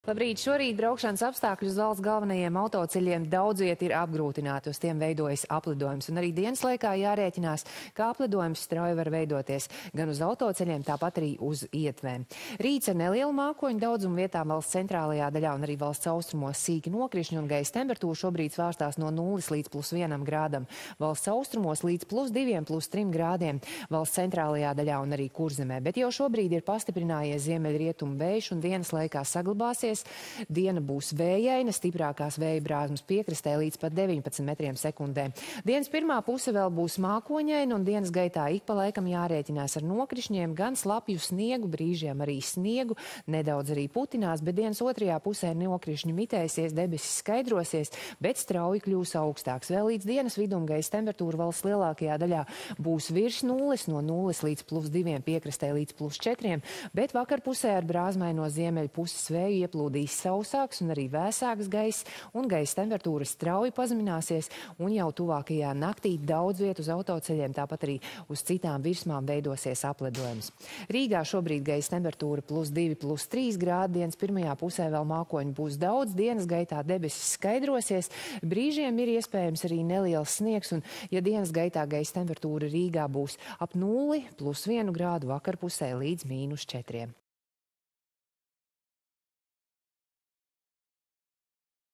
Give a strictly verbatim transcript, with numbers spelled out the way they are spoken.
Labrīt! Šorīt braukšanas apstākļi uz valsts galvenajiem autoceļiem daudz viet ir apgrūtināti, uz tiem veidojas aplidojums. Un arī dienas laikā jārēķinās, ka aplidojums strauji var veidoties gan uz autoceļiem, tāpat arī uz ietvēm. Rīts ar nelielu mākoņu daudzumu vietām valsts centrālajā daļā un arī valsts austrumos sīki nokrišņi un gaisa temperatūra šobrīd svārstās no nulles līdz plus vienam grādam. Valsts austrumos līdz plus diviem, plus trim grādiem valsts centrālajā daļā un arī Kurzemē. Bet jau šobrīd ir pastiprinājies ziemeļrietumu vējš un dienas laikā saglabāsies. Diena būs vējaina, stiprākās vēja brāzmas piekrastē līdz pat deviņpadsmit metriem sekundē. Dienas pirmā puse vēl būs mākoņaina un dienas gaitā ik pa laikam jārēķinās ar nokrišņiem, gan slapju sniegu, brīžiem arī sniegu, nedaudz arī putinās, bet dienas otrajā pusē nokrišņi mitēsies, debesis skaidrosies, bet strauji kļūs augstāks. Vēl līdz dienas vidum gaisa temperatūra valsts lielākajā daļā būs virs nulles, no nulles līdz plus diviem, piekrastē līdz plus četriem, bet vakar pusē ar brāzmaino ziemeļu puses vēju ieplūdīs sausāks un arī vēsāks gaiss, un gaisa temperatūra strauji pazemināsies, un jau tuvākajā naktī daudz vietu uz autoceļiem, tāpat arī uz citām virsmām veidosies apledojums. Rīgā šobrīd gaisa temperatūra plus divi, plus trīs grādi, dienas pirmajā pusē vēl mākoņu būs daudz, dienas gaitā debesis skaidrosies, brīžiem ir iespējams arī neliels sniegs, un ja dienas gaitā gaisa temperatūra Rīgā būs ap nulli, plus vienu grādu, vakar pusē līdz mīnus četriem.